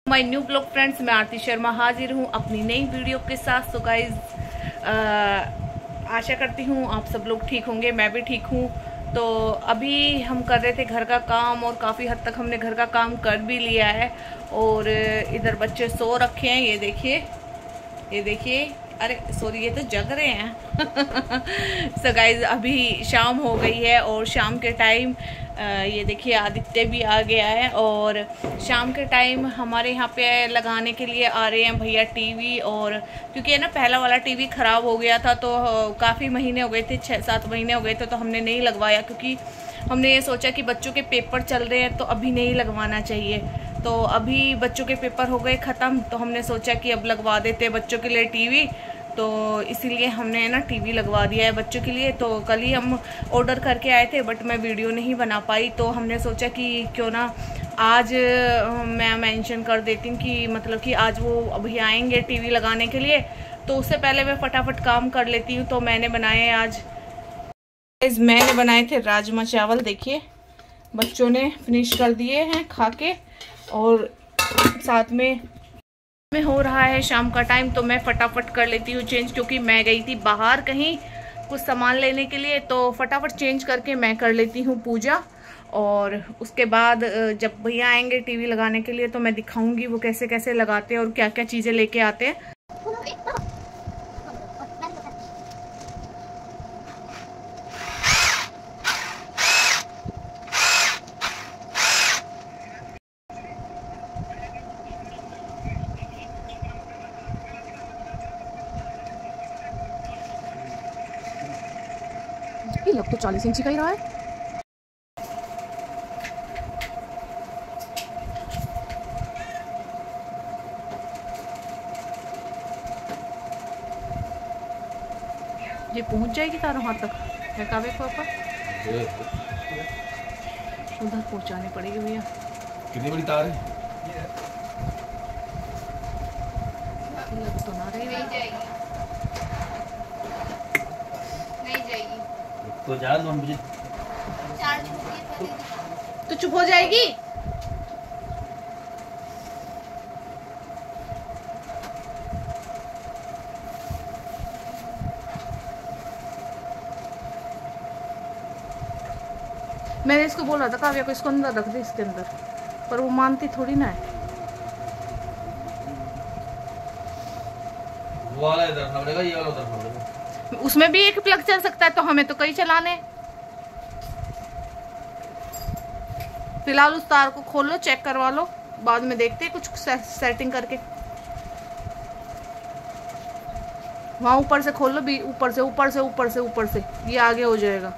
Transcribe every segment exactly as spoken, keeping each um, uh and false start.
My new blog friends, मैं आरती शर्मा हाजिर हूँ अपनी नई वीडियो के साथ। सो गाइज, आशा करती हूँ आप सब लोग ठीक होंगे, मैं भी ठीक हूँ। तो अभी हम कर रहे थे घर का काम और काफ़ी हद तक हमने घर का काम कर भी लिया है। और इधर बच्चे सो रखे हैं, ये देखिए ये देखिए अरे सॉरी, ये तो जग रहे हैं। सो गाइज, अभी शाम हो गई है और शाम के टाइम ये देखिए आदित्य भी आ गया है। और शाम के टाइम हमारे यहाँ पे लगाने के लिए आ रहे हैं भैया टीवी। और क्योंकि है ना, पहला वाला टीवी ख़राब हो गया था, तो काफ़ी महीने हो गए थे, छः सात महीने हो गए थे, तो हमने नहीं लगवाया। क्योंकि हमने ये सोचा कि बच्चों के पेपर चल रहे हैं तो अभी नहीं लगवाना चाहिए। तो अभी बच्चों के पेपर हो गए ख़त्म, तो हमने सोचा कि अब लगवा देते बच्चों के लिए टीवी। तो इसीलिए हमने ना टीवी लगवा दिया है बच्चों के लिए। तो कल ही हम ऑर्डर करके आए थे, बट मैं वीडियो नहीं बना पाई। तो हमने सोचा कि क्यों ना आज मैं मेंशन कर देती हूँ कि मतलब कि आज वो अभी आएंगे टीवी लगाने के लिए, तो उससे पहले मैं फटाफट काम कर लेती हूँ। तो मैंने बनाए आज मैंने बनाए थे राजमा चावल। देखिए बच्चों ने फिनिश कर दिए हैं खा के। और साथ में में हो रहा है शाम का टाइम, तो मैं फटाफट कर लेती हूँ चेंज, क्योंकि मैं गई थी बाहर कहीं कुछ सामान लेने के लिए। तो फटाफट चेंज करके मैं कर लेती हूँ पूजा। और उसके बाद जब भैया आएंगे टीवी लगाने के लिए तो मैं दिखाऊंगी वो कैसे कैसे लगाते हैं और क्या क्या चीज़ें लेके आते हैं। लग तो चालीस इंची का ही रहा है। ये पहुंच जाएगी तारों हाथ तक है कावे को ऊपर, उधर पहुंचानी पड़ेगी भैया। कितनी बड़ी तार है? लग तो ना रही, नहीं जाएगी, नहीं जाएगी तो चार दो बजे तो चुप हो जाएगी। मैंने इसको बोला था काव्या को इसको अंदर रख दे इसके अंदर, पर वो मानती थोड़ी ना है। वो वाला इधर रखना पड़ेगा, ये वाला उधर रखना पड़ेगा। उसमें भी एक प्लग चल सकता है, तो हमें तो कई चलाने। फिलहाल उस तार को खोल लो, चेक करवा लो, बाद में देखते हैं कुछ से, सेटिंग करके। वहां ऊपर से खोल लो, भी ऊपर से ऊपर से ऊपर से ऊपर से ये आगे हो जाएगा।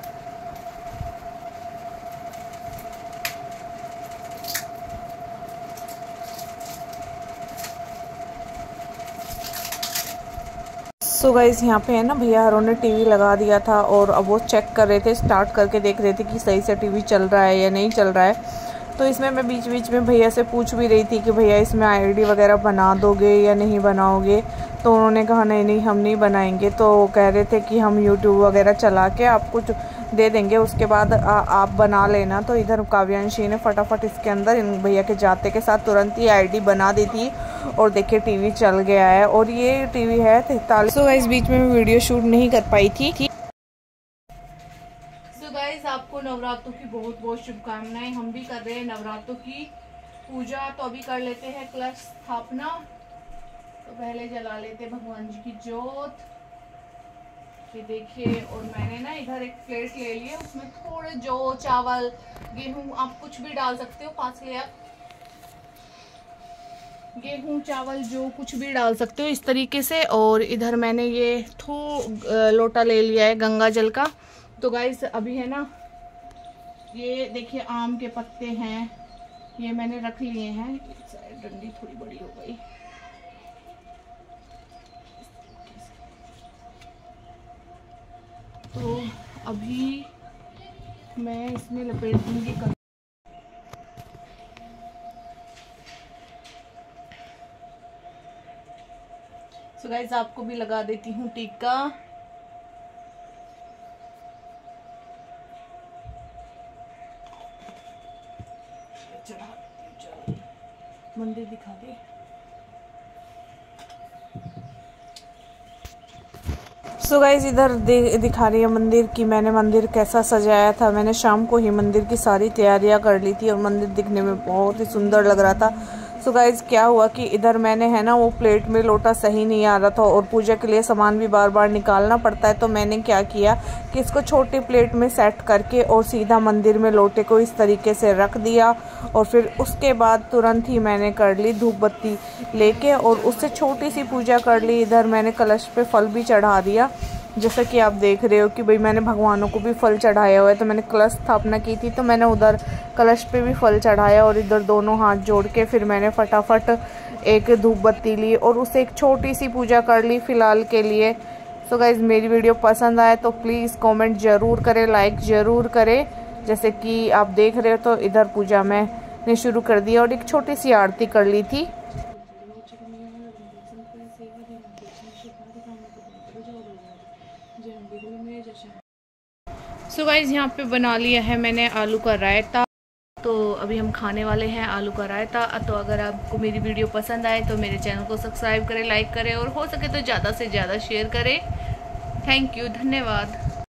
सो गाइस, यहाँ पे है ना भैया हरों ने टीवी लगा दिया था और अब वो चेक कर रहे थे, स्टार्ट करके देख रहे थे कि सही से टीवी चल रहा है या नहीं चल रहा है। तो इसमें मैं बीच बीच में भैया से पूछ भी रही थी कि भैया इसमें आईडी वगैरह बना दोगे या नहीं बनाओगे। तो उन्होंने कहा नहीं नहीं हम नहीं बनाएंगे। तो वो कह रहे थे कि हम यूट्यूब वगैरह चला के आपको दे देंगे, उसके बाद आ, आप बना लेना। तो इधर काव्यांशी ने फटाफट इसके अंदर इन भैया के जाते के साथ तुरंत ही आईडी बना दी थी और देखिए टीवी चल गया है। और ये टीवी है तैतालीस। सो गाइस, बीच में मैं वीडियो शूट नहीं कर पाई थी। सो गाइस, आपको नवरात्रों की बहुत बहुत शुभकामनाएं। हम भी कर रहे हैं नवरात्रों की पूजा। तो अभी कर लेते हैं कलश स्थापना। तो पहले जला लेते हैं भगवान जी की जोत, ये देखिए। और मैंने ना इधर एक प्लेट ले ली है, उसमें थोड़े जौ चावल गेहूं, आप कुछ भी डाल सकते हो, पास ले आप गेहूं चावल जो कुछ भी डाल सकते हो इस तरीके से। और इधर मैंने ये थो लोटा ले लिया है गंगा जल का। तो गाइस अभी है ना, ये देखिए आम के पत्ते हैं, ये मैंने रख लिए हैं। डंडी थोड़ी बड़ी हो गई। तो अभी मैं इसमें लपेट दूंगी। सो गाइस, आपको भी लगा देती हूँ टीका। मंदिर दिखा दे। सो गाइस इधर दिखा रही है मंदिर की मैंने मंदिर कैसा सजाया था। मैंने शाम को ही मंदिर की सारी तैयारियां कर ली थी और मंदिर दिखने में बहुत ही सुंदर लग रहा था। सो गाइस क्या हुआ कि इधर मैंने है ना वो प्लेट में लोटा सही नहीं आ रहा था और पूजा के लिए सामान भी बार बार निकालना पड़ता है। तो मैंने क्या किया कि इसको छोटी प्लेट में सेट करके और सीधा मंदिर में लोटे को इस तरीके से रख दिया और फिर उसके बाद तुरंत ही मैंने कर ली धूप बत्ती लेके और उससे छोटी सी पूजा कर ली। इधर मैंने कलश पे फल भी चढ़ा दिया, जैसा कि आप देख रहे हो कि भाई मैंने भगवानों को भी फल चढ़ाया हुआ है। तो मैंने कलश स्थापना की थी तो मैंने उधर कलश पे भी फल चढ़ाया और इधर दोनों हाथ जोड़ के फिर मैंने फटाफट एक धूप बत्ती ली और उससे एक छोटी सी पूजा कर ली फ़िलहाल के लिए। सो गाइज़ मेरी वीडियो पसंद आए तो प्लीज़ कमेंट ज़रूर करें, लाइक ज़रूर करें। जैसे कि आप देख रहे हो तो इधर पूजा मैंने शुरू कर दिया और एक छोटी सी आरती कर ली थी। सो गाइस यहाँ पे बना लिया है मैंने आलू का रायता। तो अभी हम खाने वाले हैं आलू का रायता। तो अगर आपको मेरी वीडियो पसंद आए तो मेरे चैनल को सब्सक्राइब करें, लाइक करें और हो सके तो ज़्यादा से ज़्यादा शेयर करें। थैंक यू, धन्यवाद।